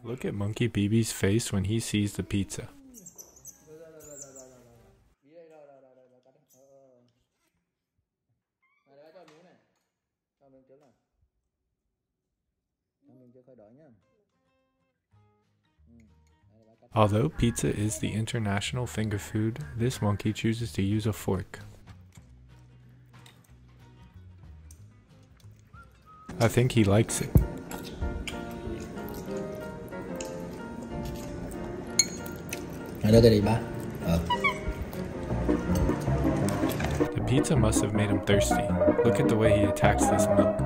Look at Monkey Bibi's face when he sees the pizza. Although pizza is the international finger food, this monkey chooses to use a fork. I think he likes it. The pizza must have made him thirsty. Look at the way he attacks this milk.